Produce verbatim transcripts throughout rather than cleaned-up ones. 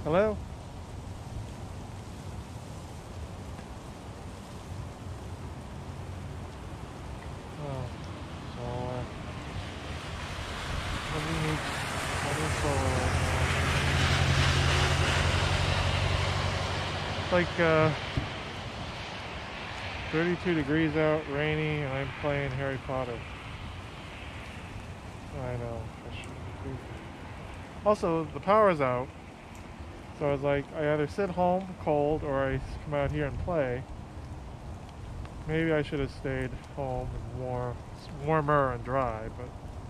Hello? Oh, so, uh, let me need, let me solar. It's like, uh, thirty-two degrees out, rainy, and I'm playing Harry Potter. I know, I should be goofy. Also, the power's out, so I was like, I either sit home cold or I come out here and play. Maybe I should have stayed home and warm, warmer and dry, but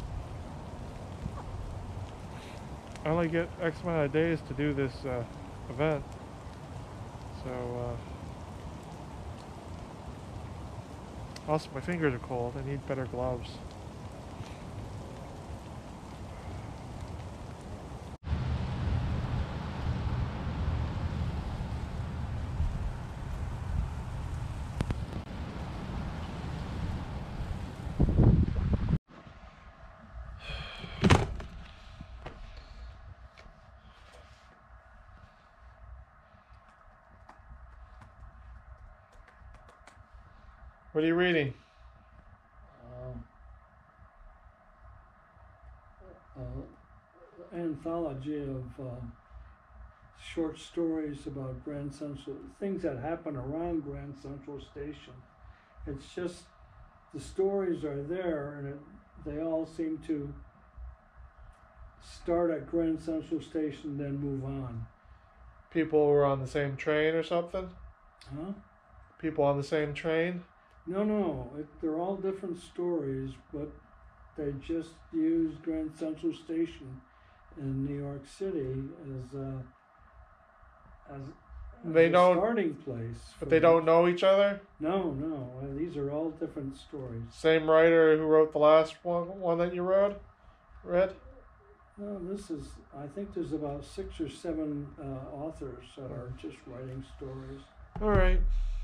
I only get X amount of days to do this uh, event, so uh, also my fingers are cold. I need better gloves. What are you reading? Uh, uh, anthology of uh, short stories about Grand Central, things that happen around Grand Central Station. It's just the stories are there, and it, they all seem to start at Grand Central Station, then move on. People were on the same train or something? Huh? People on the same train? No, no, it, they're all different stories, but they just use Grand Central Station in New York City as a, as, as They a don't, starting place. but they don't know each other? No, no, uh, these are all different stories. Same writer who wrote the last one, one that you wrote? Read? No, this is, I think there's about six or seven uh, authors that are just writing stories. All right.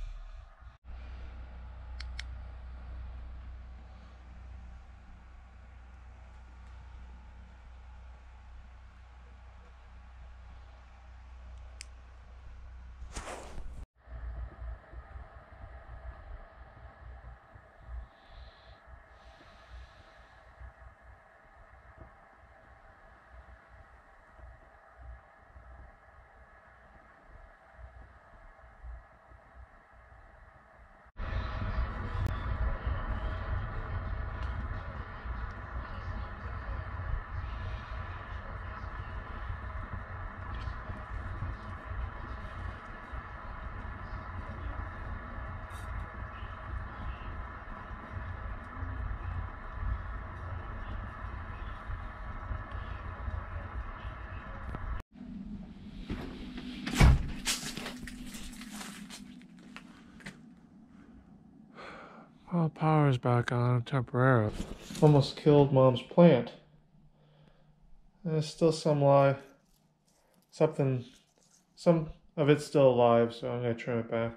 Well, power's back on temporarily. Almost killed Mom's plant. There's still some live. Something. Some of it's still alive, so I'm going to trim it back.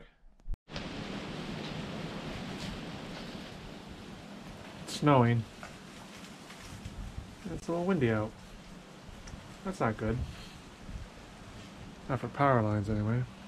It's snowing. It's a little windy out. That's not good. Not for power lines, anyway.